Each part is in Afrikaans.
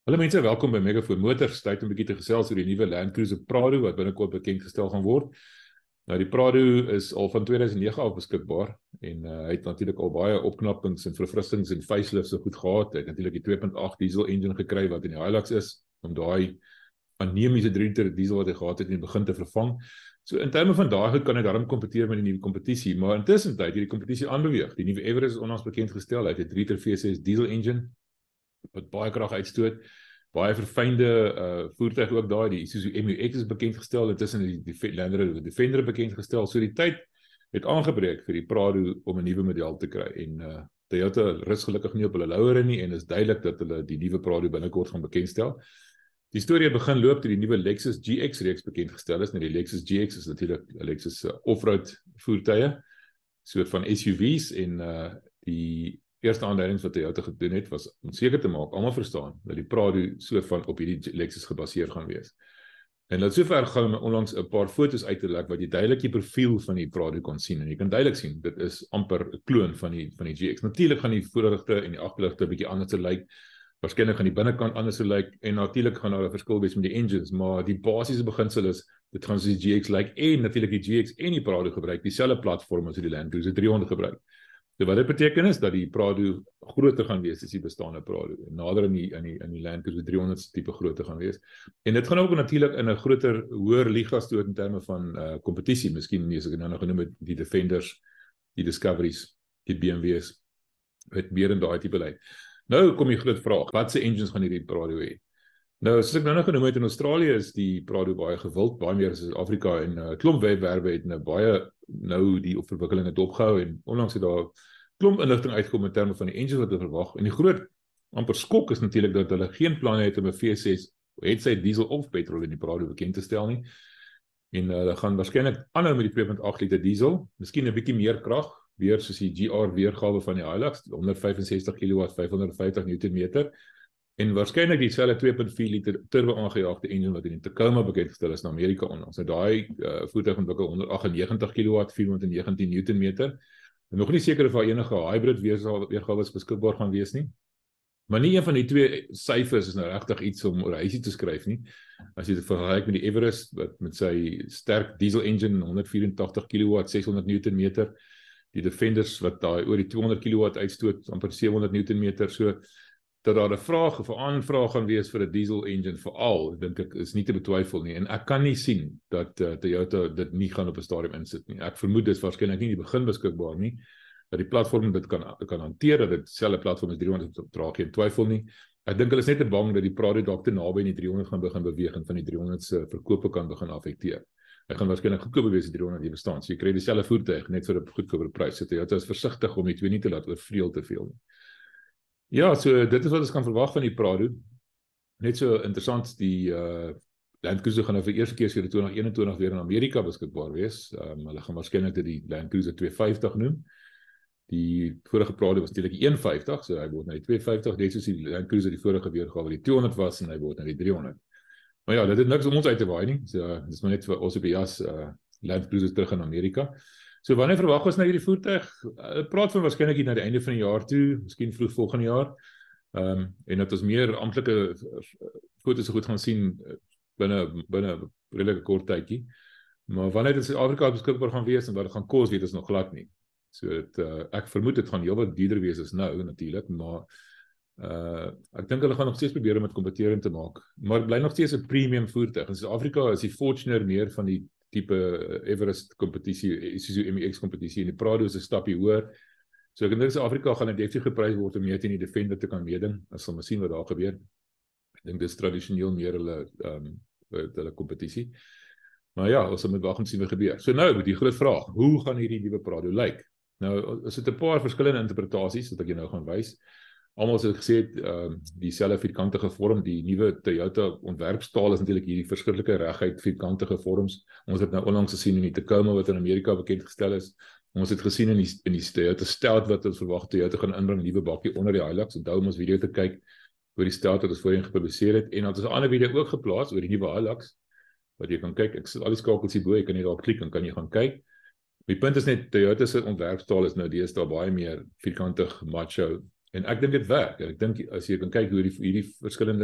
Hallo mense, welkom by Megafoon Motors. Tyd om 'n bietjie te gesels oor die nuwe Land Cruiser Prado wat binnekort bekendgestel gaan word. Nou die Prado is al van 2009 af beskikbaar en hy het natuurlik al baie opknappings en verfrissings en facelifts so goed gehad. Hy het natuurlik die 2.8 diesel engine gekry wat in die Hilux is om daai anemiese 3 liter diesel wat hy gehad het in die begin te vervang. So in terme van daai goed kan hy daarom kompeteer met die nuwe kompetisie, maar intussen tyd hierdie kompetisie aanbeweeg. Die nuwe Everest is onlangs bekendgestel. Hy het 'n 3 liter V6 diesel engine wat baie krag uitstoot, baie verfynde voertuig ook daai, die Isuzu MU-X is bekendgestel, intussen die Land Rover Defender bekendgestel, so die tyd het aangebreek vir die Prado om 'n nuwe model te kry, en Toyota rus gelukkig nie op hulle lauwere nie, en is duidelik dat hulle die nuwe Prado binnekort gaan bekendstel. Die storie het begin loop toe die nuwe Lexus GX reeks bekendgestel is. Nou die Lexus GX is natuurlik 'n Lexus offroad voertuie, soort van SUV's, en die eerste aanduidings wat Toyota gedoen het, was om seker te maak, almal verstaan, dat die Prado soort van op hierdie Lexus gebaseer gaan wees. En dat sover gaan onlangs 'n paar foto's uit te lek, wat jy duidelik die profiel van die Prado kon sien, en jy kan duidelik sien, dit is amper 'n kloon van die GX. Natuurlik gaan die voorligte en die agterligte 'n bietjie anders lyk, waarskynlik gaan die binnekant anders lyk, en natuurlik gaan daar 'n verskil wees met die engines, maar die basiese beginsel is, dit gaan soos die GX lyk, en natuurlik die GX en die Prado gebruik dieselfde platform as die Land Cruiser 300 gebruik. So wat dit beteken is, dat die Prado groter gaan wees as die bestaande Prado, nader in die Land Cruiser 300 tipe grootte gaan wees. En dit gaan ook natuurlik in 'n groter, hoër liga stoot in terme van kompetisie, miskien nie, as ek nou nog genoem het, die Defenders, die Discoveries, die BMW's, het meer in daai tipe lyk. Nou kom die groot vraag, wat se engines gaan hierdie Prado hê? Nou, soos ek nou genoem het, in Australië is die Prado baie gewild, baie meer as Suid-Afrika, en klomp webwerwe het baie nou die verwikkeling het opgehou, en onlangs het daar klomp inligting uitgekom in terme van die engines wat hulle verwag, en die groot amper skok is natuurlik dat hulle geen planne het om 'n V6, het sy diesel of petrol in die Prado bekend te stel nie, en hulle gaan waarskynlik aanhou met die 2.8 liter diesel, miskien 'n bietjie meer krag, weer soos die GR weergawe van die Hilux, 165 kW, 550 Nm, en waarskynlik dieselfde 2.4 liter turbo aangejaagde engine wat in die Tacoma bekendgestel is in Amerika onlangs. Nou daai voertuig ontwikkel 198 kW, 419 Nm. Nog nie seker of daar enige hybrid weergawes beskikbaar gaan wees nie. Maar nie een van die twee syfers is nou regtig iets om oor huisie te skryf nie. As jy dit vergelyk met die Everest, wat met sy sterk diesel engine, 184 kW, 600 Nm, die Defenders wat daai oor die 200 kW uitstoot, amper 700 Nm, so dat daar 'n vraag of 'n aanvraag gaan wees vir 'n diesel engine veral, dink ek, is nie te betwyfel nie, en ek kan nie sien dat Toyota dit nie gaan op 'n stadium insit nie. Ek vermoed dit is waarskynlik nie in die begin beskikbaar nie, dat die platform dit kan hanteer, dat dit dieselfde platform as 300 dra geen twyfel nie. Ek dink hulle is net te bang dat die Prado dalk te naby in die 300 gaan begin beweeg en van die 300 se verkope kan begin affekteer. Hy gaan waarskynlik goedkoper wees as die 300 die bestaan. So jy kry dieselfde voertuig net vir 'n goedkoper prys. So Toyota is versigtig om die twee nie te laat oorvleuel te veel nie. Ja, so dit is wat ons kan verwag van die Prado. Net so interessant, die Land Cruiser gaan nou vir eerste keer sedert 2021 weer in Amerika beskikbaar wees. Hulle gaan waarskynlik dit die Land Cruiser 250 noem. Die vorige Prado was natuurlik die 150, so hy word nou die 250, net soos die Land Cruiser die vorige weergawe die 200 was, en hy word nou die 300. Maar ja, dit het niks om ons uit te waai nie. So dis maar net vir ons op die jas, Land Cruiser terug in Amerika. So wanneer verwag ons nou hierdie voertuig? Praat van waarskynlik hier na die einde van die jaar toe, miskien vroeg volgende jaar. En dat ons meer amptelike foto's so goed gaan sien binne 'n redelike kort tydjie. Maar wanneer dit in Suid-Afrika beskikbaar gaan wees en wat dit gaan kos, weet ons nog glad nie. So ek vermoed dit gaan heelwat duurder wees as nou natuurlik, maar ek dink hulle gaan nog steeds probeer om dit kompeterend te maak. Maar dit bly nog steeds 'n premium voertuig. In Suid-Afrika is die Fortuner meer van die tipe Everest kompetisie, Isuzu MU-X kompetisie, en die Prado is 'n stapie hoër. So ek dink Suid-Afrika gaan 'n deftig geprys word om meer teen die Defender te kan meeding. Ons sal maar sien wat daar gebeur. Ek dink dis tradisioneel meer hulle kompetisie. Maar ja, ons moet wag om te sien wat gebeur. So nou, die groot vraag, hoe gaan hierdie nuwe Prado lyk? Nou, is dit 'n paar verskillende interpretasies wat ek jou nou gaan wys. Almal het gesê dieselfde vierkantige vorm, die nuwe Toyota ontwerpstaal is natuurlik hierdie verskillike reguit vierkantige vorms. Ons het nou onlangs gesien in die Tacoma wat in Amerika bekendgestel is. Ons het gesien in die Toyota stout wat ons verwag Toyota gaan inbring, 'n nuwe bakkie onder die Hilux. Onthou om ons video te kyk oor die stout wat ons voorheen gepubliseer het, en dan het ons 'n ander video ook geplaas oor die nuwe Hilux wat jy kan kyk. Ek sit al die skakels hier bo, jy kan net daarop klik en kan jy gaan kyk. Die punt is net Toyota se ontwerpstaal is nou deesdae baie meer vierkantig macho. En ek dink dit werk. Ek dink as jy kan kyk hoe hierdie verskillende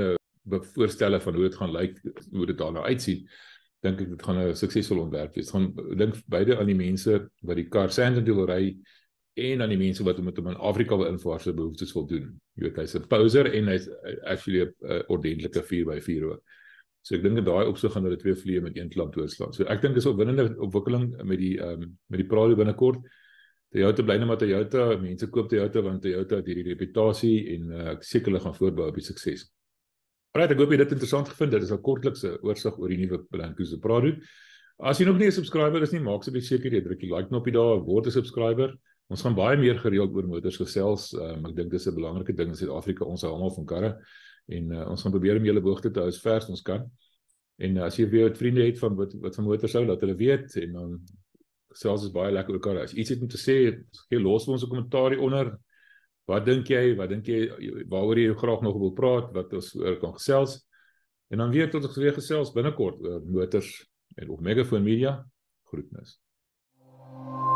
voorstelle van hoe dit gaan lyk, hoe dit daarna uitsien, dink ek dit gaan 'n suksesvolle ontwerp wees. Dink beide aan die mense wat die kar Sandton wil ry en aan die mense wat met hom in Afrika wil invaar se behoeftes wil doen. Jy weet, hy's 'n poser en hy's actually 'n ordentlike 4x4 ook. So ek dink dat daai opsig gaan hulle twee vliee met een klank doodslaan. So ek dink dis 'n opwindende ontwikkeling met die Prado binnekort. Toyota bly net maar Toyota, mense koop Toyota want Toyota het hierdie reputasie en ek seker hulle gaan voortbou op die sukses. Alright, ek hoop jy dit interessant gevind. Dit is 'n kortlikse oorsig oor die nuwe Land Cruiser Prado. As jy nog nie 'n subscriber is nie, maak asseblief seker jy druk die like knoppie daar, word 'n subscriber. Ons gaan baie meer gereeld oor motors gesels. Ek dink dis 'n belangrike ding in Suid-Afrika. Ons hou almal van karre en ons gaan probeer om julle behoefte te hou as ver as ons kan. En as jy weer vriende het van wat van motors hou, laat hulle weet en dan gesels is baie lekker oor karre. As iets het om te sê, gee los vir ons 'n kommentaar hier onder. Wat dink jy? Waaroor jy graag nog wil praat? Wat ons oor kan gesels? En dan weer tot ons weer gesels binnekort oor motors en op Megafoon Media. Groetnis.